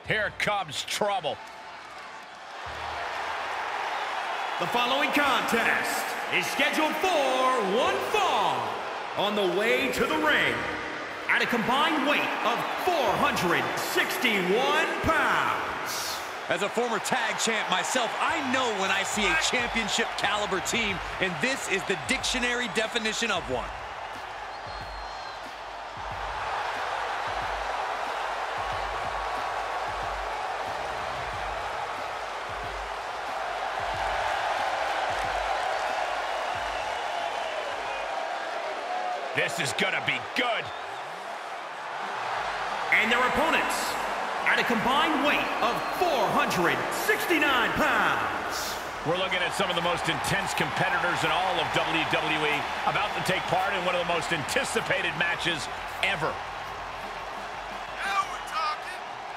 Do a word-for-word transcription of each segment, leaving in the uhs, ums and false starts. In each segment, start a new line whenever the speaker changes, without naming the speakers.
Here comes trouble.
The following contest is scheduled for one fall. On the way to the ring, at a combined weight of four hundred sixty-one pounds.
As a former tag champ myself, I know when I see a championship caliber team, and this is the dictionary definition of one.
This is gonna be good.
And their opponents, at a combined weight of four hundred sixty-nine pounds.
We're looking at some of the most intense competitors in all of W W E, about to take part in one of the most anticipated matches ever.
Now we're talking.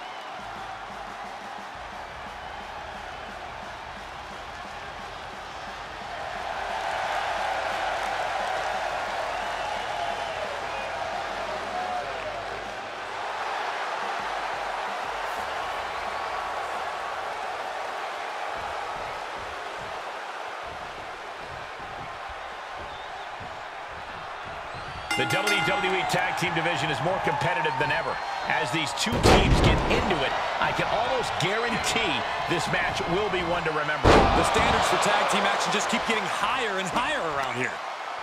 The W W E Tag Team division is more competitive than ever. As these two teams get into it, I can almost guarantee this match will be one to remember.
The standards for tag team action just keep getting higher and higher around here.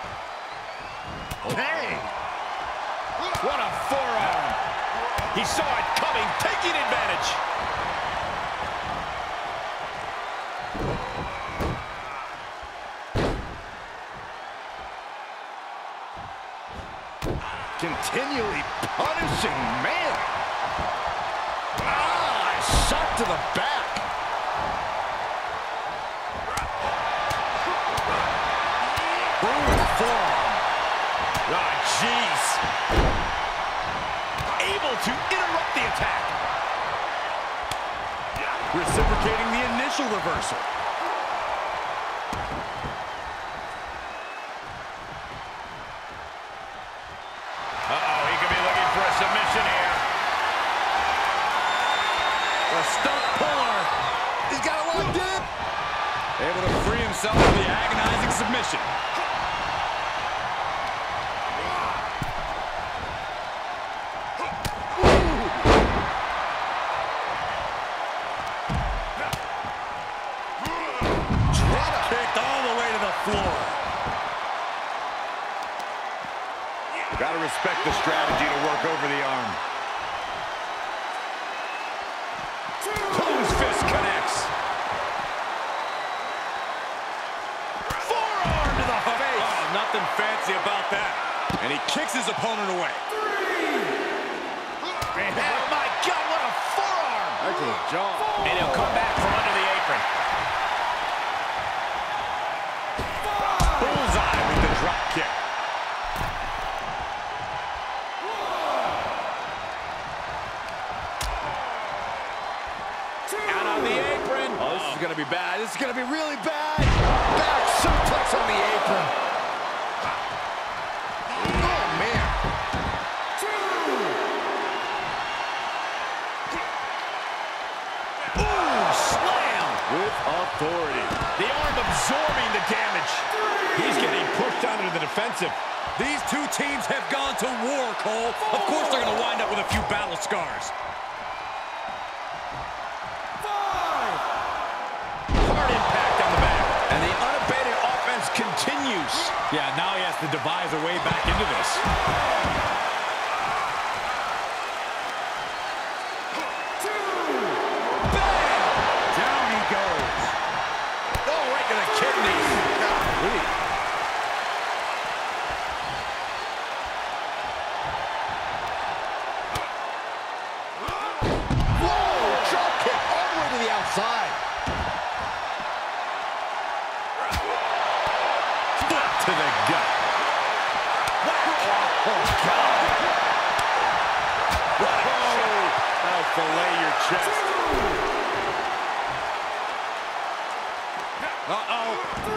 Bang! What a forearm! He saw it coming, taking advantage.
Continually punishing, man. Ah, shot to the back.
Boom, forearm. Ah, jeez. Able to interrupt the attack.
Reciprocating the initial reversal.
Uh-oh, he could be looking for a submission here.
A stump puller. He's got it locked in. Able to free himself from the agonizing submission. Drop kicked all the way to the floor.
Gotta respect the strategy to work over the arm.
Whose fist connects? Forearm to the face.
Oh, nothing fancy about that. And he kicks his opponent away.
Oh my God, what a forearm!
That's a jaw.
And he'll come back from under the apron.
Bullseye with the drop kick.
Out on the apron.
Oh, this is gonna be bad. This is gonna be really bad. Back suplex on the apron. Oh, man.
Ooh, slam!
With authority.
The arm absorbing the damage. He's getting pushed down into the defensive.
These two teams have gone to war, Cole. Of course they're going to wind up with a few battle scars.
Hard impact on the back. And the unabated offense continues.
Yeah, now he has to devise a way back into this.
Down he goes. Oh, right to the kidneys. Golly.
Whoa, drop kick all the way to the outside.
Foot to the gut. Oh, God.
That'll fillet your chest.
Uh-oh.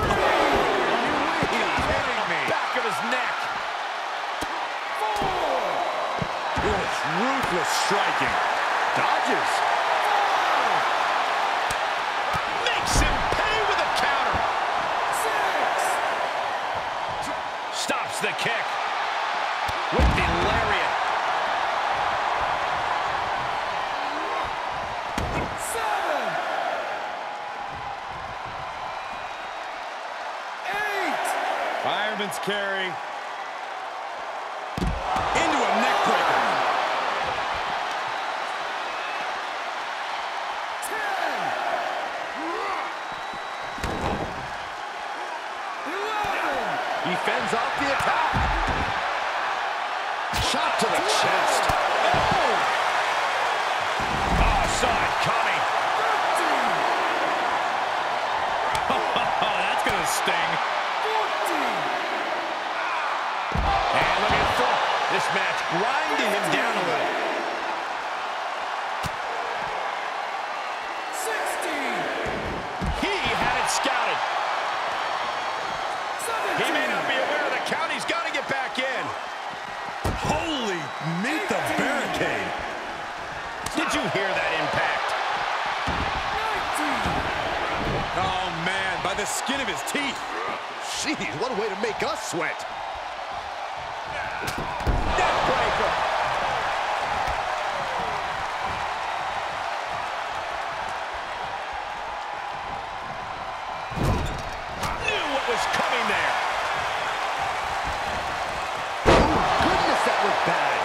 He's hitting me.
Back of his neck.
It's ruthless striking. Dodges.
Stops the kick with the lariat.
Seven. Eight.
Fireman's carry. Into a neck breaker.
Ten. Eleven.
He fends off the attack.
Shot to the chest.
Oh, saw it coming.
thirteen.
Oh, that's going to sting.
fourteen.
And look at Thor. This match grinding him down a little.
sixteen.
He had it scouted.
seventeen.
He may not be aware of the count. He's got to get back in.
Holy, meet the barricade.
Did you hear that impact?
nineteen.
Oh, man, by the skin of his teeth.
Jeez, what a way to make us sweat.
Neckbreaker. Knew what was coming there.
Goodness, that was bad.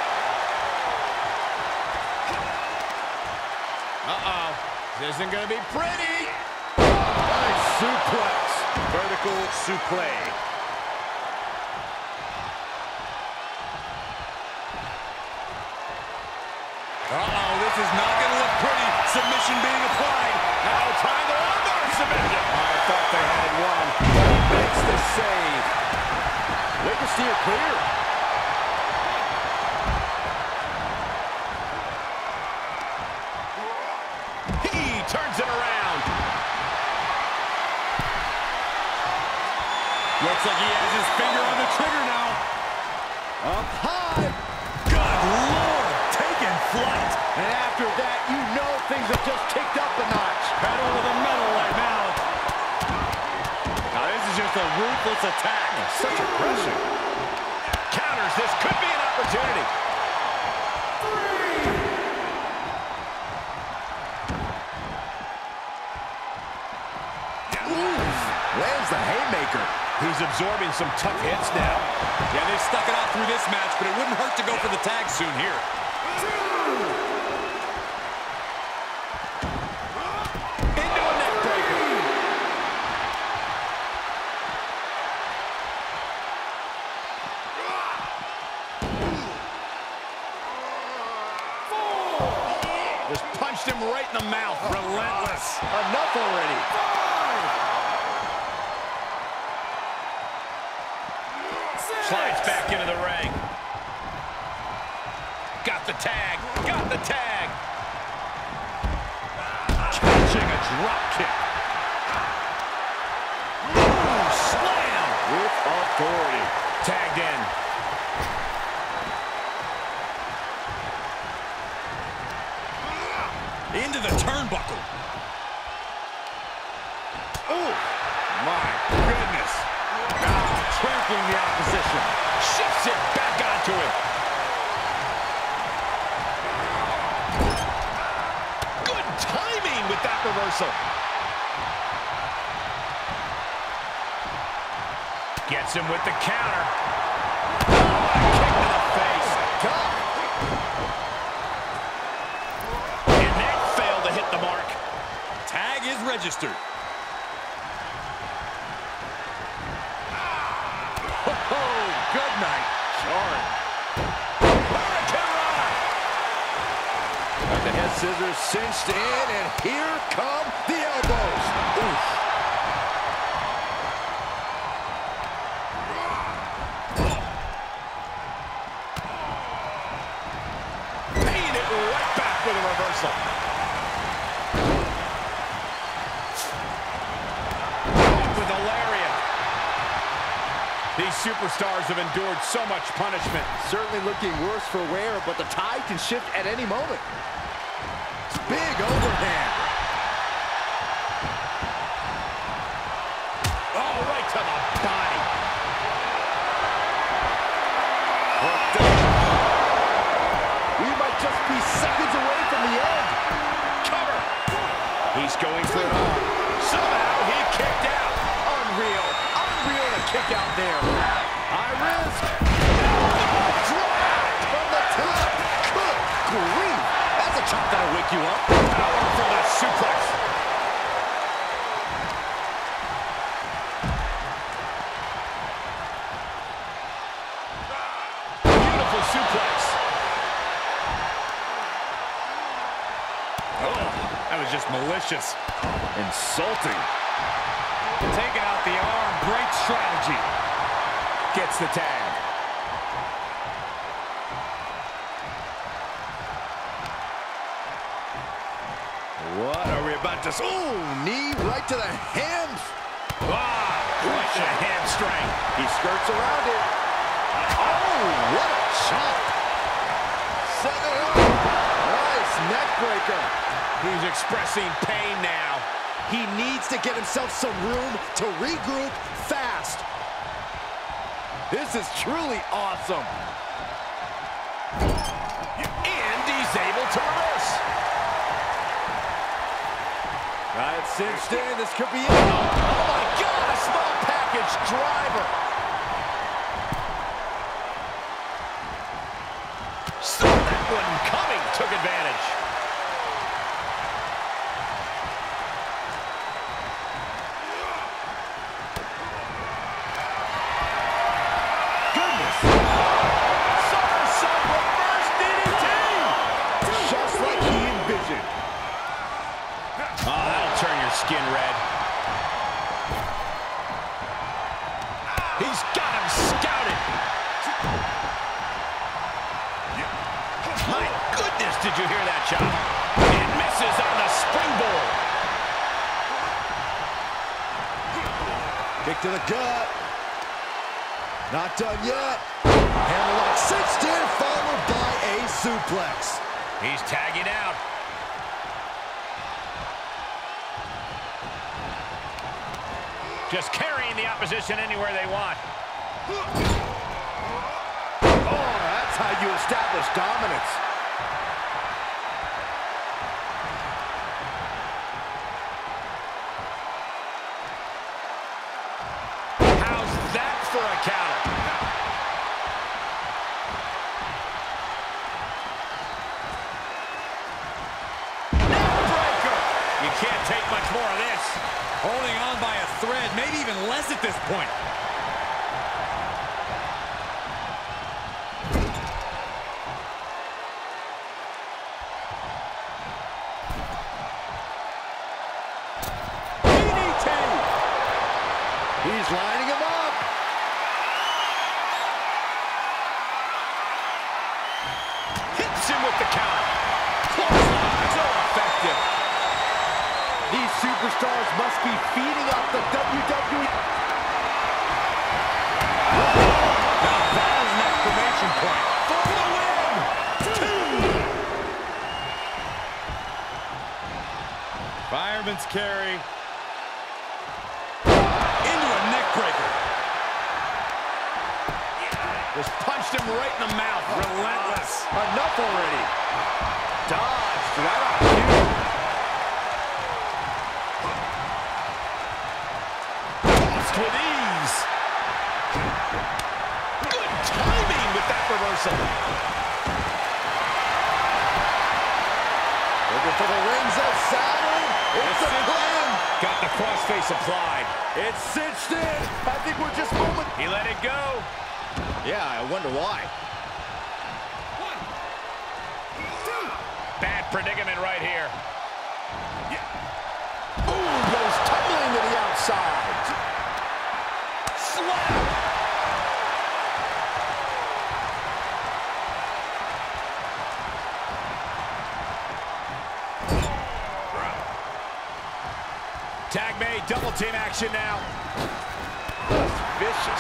Uh-oh. This isn't going to be pretty.
Nice suplex.
Vertical suplex.
Uh-oh, this is not going to look pretty. Submission being applied.
Now triangle armbar submission.
I thought they had one. But he makes the save. Way to steer clear.
He turns it around.
Looks like he has his finger on the trigger now.
Up high.
Good Lord, taking flight.
And after that, you know things have just kicked up a notch.
Pedal to the metal right now. Now this is just a ruthless attack.
Such aggression.
Counters. This could be an opportunity.
Lands the haymaker.
He's absorbing some tough hits now.
Yeah, they've stuck it out through this match, but it wouldn't hurt to go for the tag soon here.
Into a neck breaker. Just punched him right in the mouth. Relentless.
Enough already.
Slides back into the ring. Got the tag. Got the tag. Catching a drop kick. Ooh, slam.
With authority.
Tagged in.
Into the turnbuckle.
Ooh, my goodness. Ah, trampling the opposition. Shifts it back onto him. Good timing with that reversal. Gets him with the counter. Oh, a kick to the face.
God.
And that failed to hit the mark.
Tag is registered.
Oh, good night. Jarring.
Hurricane.
Got the head scissors cinched in, and here come the elbows. Oof.
Paying it right back with a reversal. With a lariat. These superstars have endured so much punishment.
Certainly looking worse for wear, but the tide can shift at any moment. Big overhand.
Oh, right to the body.
hooked up. We might just be seconds away from the end.
Cover. He's going for it all. Somehow he kicked out.
Unreal. Unreal to kick out there. High risk. Drop from the top. Good grief. That's a chop that'll wake you up.
Powerful that suplex. Beautiful suplex.
Oh, that was just malicious.
Insulting.
Taking out the arm. Great strategy.
Gets the tag.
What are we about to... Ooh, knee right to the hams.
Ah, right to the hamstring.
He skirts around it. Oh, what a chop. Set it up. Nice neck breaker.
He's expressing pain now.
He needs to get himself some room to regroup fast. This is truly awesome.
And he's able to reverse.
Right, cinched in. This could be it. Oh, my God, a small package driver.
Saw that one coming. Took advantage.
Goodness.
Somersault reverse D D T.
Just like he envisioned.
Oh, that'll turn your skin red. He's got him scouted. My goodness, did you hear that shot? It misses on the springboard.
Kick to the gut. Not done yet. Hammerlock cinched in, followed by a suplex.
He's tagging out. Just carrying the opposition anywhere they want.
Oh, that's how you establish dominance.
How's that for a counter? Neckbreaker! You can't take much more of this.
Holding on by a thread, maybe even less at this point.
D D T! He's lining him up.
Hits him with the counter. Clothesline. So effective.
These superstars must be feeding off the W W E.
Now that is an exclamation point.
For the win! Two!
Fireman's carry. Into a neck breaker.
Just punched him right in the mouth. Relentless.
Enough already. Dodged right on cue.
With ease. Good timing with that reversal.
Looking for the rings of Saturn. It's a plan.
Got the crossface applied.
It's cinched in. I think we're just moment.
He let it go.
Yeah, I wonder why.
One, two.
Bad predicament right here.
Ooh, goes tumbling to the outside.
Slap. Tag made, double team action now.
Vicious.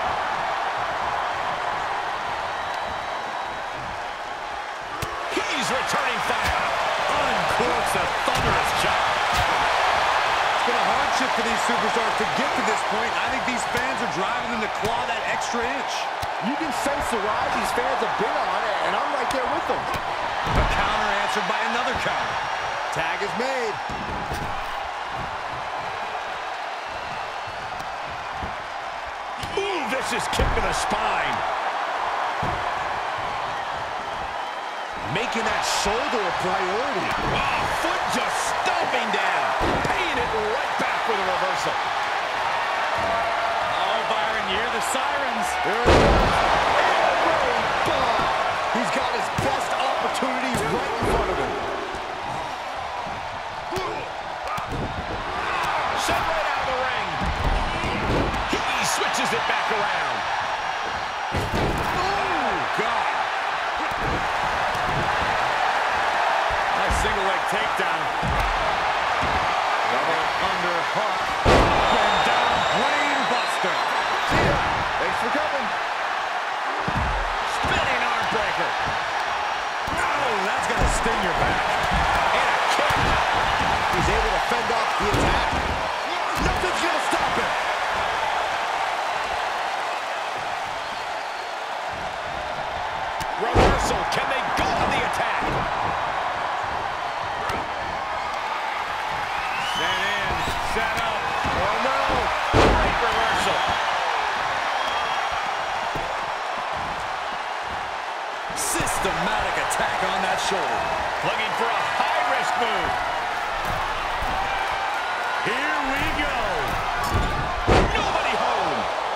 He's returning fire. Uncorks a thunderous chop.
It's been a hardship for these superstars to get to this point. I think these fans are driving them to claw that extra inch.
You can sense the ride these fans have been on, and I'm right there with them.
A counter answered by another counter.
Tag is made.
Ooh, vicious kick to the spine.
Making that shoulder a priority.
Oh, foot just stomping down. Paying it right back with a reversal.
Oh, Byron, you hear the sirens.
There it is. He's got his best opportunity right in front of him.
Sent right out of the ring. He switches it back around.
Oh, God. Nice single leg takedown. Double under hook. And down, brain buster.
See ya. Thanks for coming.
Spinning arm breaker.
Oh, that's going to sting your back.
And a kick.
He's able to fend off the attack. Nothing's going to stop him.
Reversal. Can they go on the attack?
Set in, set up.
Oh, no. Great reversal.
Systematic attack on that shoulder.
Looking for a high-risk move.
Here we go.
Nobody home.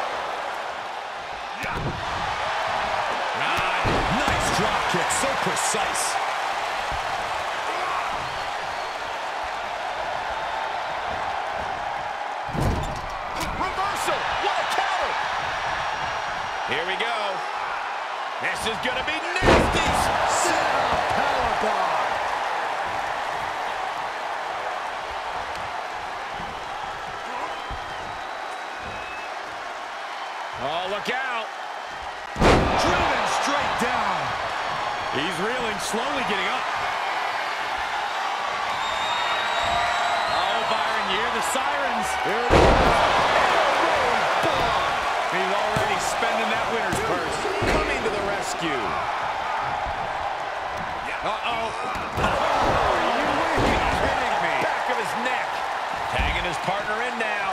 Nice drop kick, so precise.
Reversal. What a counter. Here we go. This is going to be nasty.
Set up powerbomb.
Oh, look out.
Driven straight down. He's reeling, slowly getting up. Oh, Byron, you hear the sirens.
There it is.
He's already spending that winner's purse.
Coming to the rescue.
Uh-oh.
Are you kidding me? Back of his neck. Tagging his partner in now.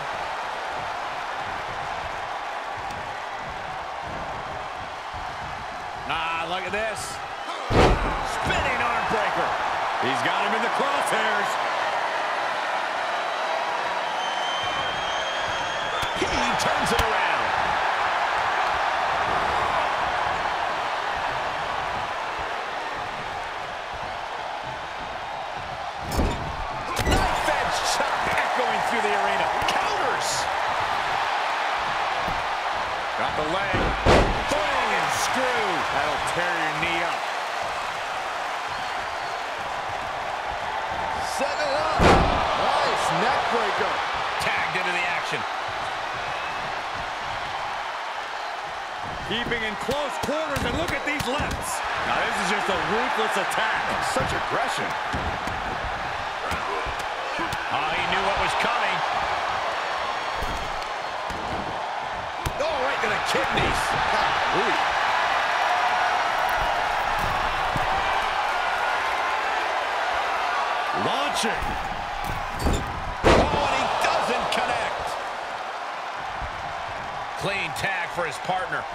Ah, look at this. Spinning arm breaker.
He's got him in the crosshairs.
He turns it around. Knife edge chop echoing through the arena. Counters.
Got the leg.
Bang and screw.
That'll tear your knee up.
Set it up. Nice neck breaker.
Tagged into the action.
Keeping in close quarters, and look at these lefts. Now this is just a ruthless attack.
Such aggression. Oh, he knew what was coming. Oh, right to the kidneys. Ooh.
Launching.
Oh, and he doesn't connect. Clean tag for his partner.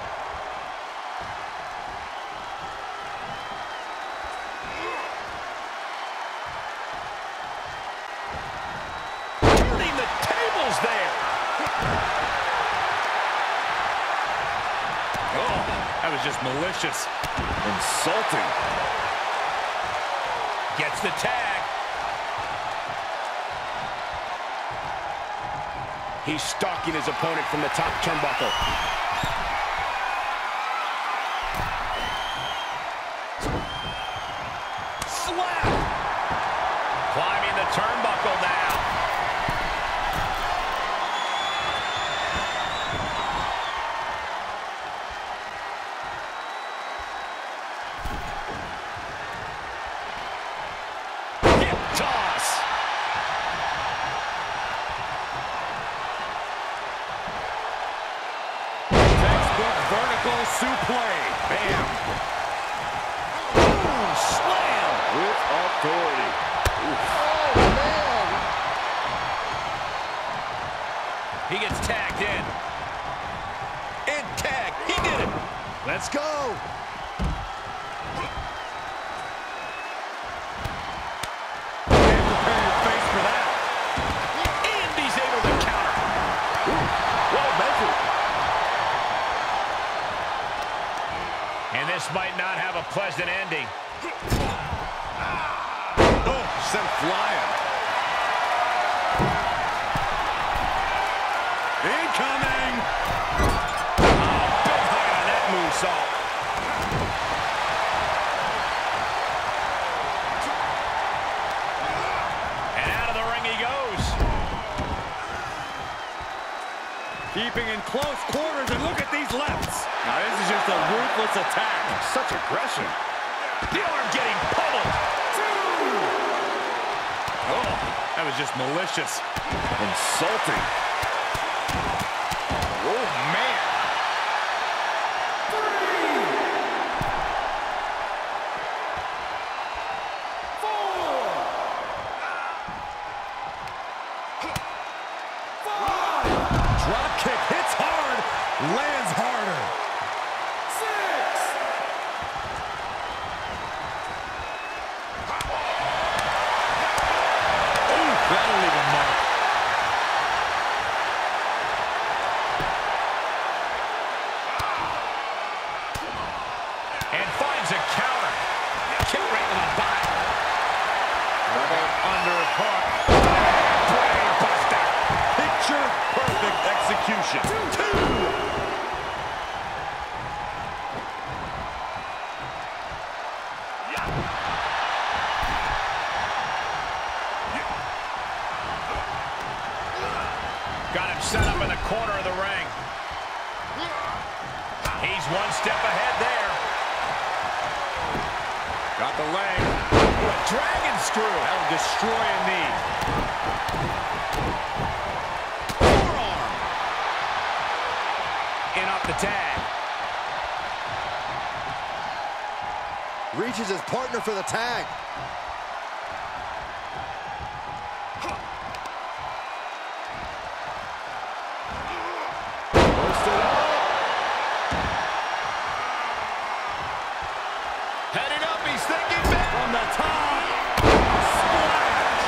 Turning the tables there.
Oh, that was just malicious.
Insulting.
Gets the tag. He's stalking his opponent from the top turnbuckle. Slap! Climbing the turnbuckle now. Hip toss.
Vertical suplex. Bam.
Boom, slam. With authority. Oof. Oh, man.
He gets tagged in.
And tag. He did it.
Let's go.
This might not have a pleasant ending.
Oh, sent flying. Incoming. Oh, big hug on that moonsault.
And out of the ring he goes.
Keeping in close quarters, and look at these lefts. Now this is just a ruthless attack.
Such aggression.
The arm getting pummeled.
Oh, that was just malicious.
Insulting.
Oh, man.
Three. Four. Five.
Drop kick hits hard, lands harder. That'll leave a mark.
And finds a counter. Kick right to the body.
Double underhook. Brain buster. Picture perfect execution. Two.
Got him set up in the corner of the ring. He's one step ahead there.
Got the leg.
A dragon screw.
That'll destroy a knee.
Forearm. In off the tag.
Reaches his partner for the tag.
Heading up, he's thinking back.
From the top. Splash.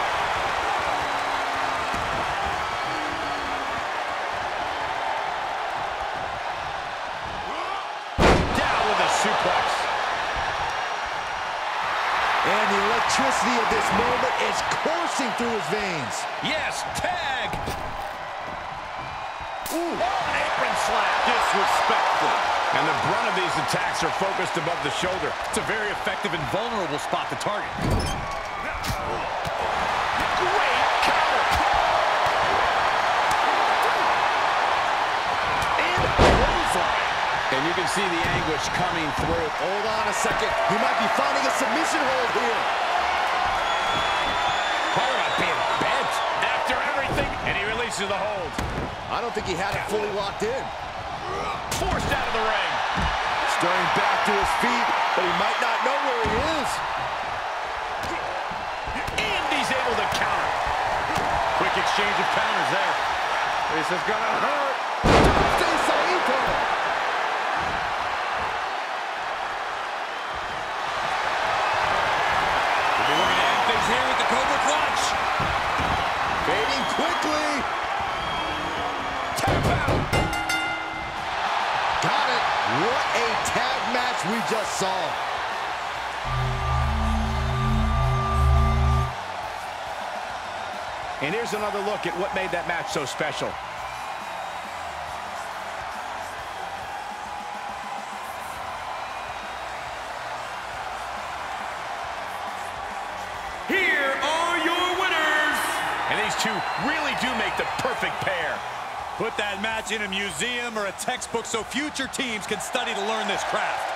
Down with a suplex.
And the electricity of this moment is coursing through his veins.
Yes, tag. Ooh, oh, an apron slap.
Disrespectful.
And the brunt of these attacks are focused above the shoulder.
It's a very effective and vulnerable spot to target.
Great counter. And clothesline. And you can see the anguish coming through.
Hold on a second. He might be finding a submission hold here.
Talk about being bent. After everything, and he releases the hold.
I don't think he had it fully locked in.
Forced out of the ring.
Stirring back to his feet, but he might not know where he is.
And he's able to counter.
Quick exchange of counters there. This is gonna hurt.
Stay Saito.
We're gonna end things here with the Cobra Clutch.
Fading quickly.
Tap out.
Got it. What a tag match we just saw.
And here's another look at what made that match so special.
Here are your winners.
And these two really do make the perfect pair.
Put that match in a museum or a textbook so future teams can study to learn this craft.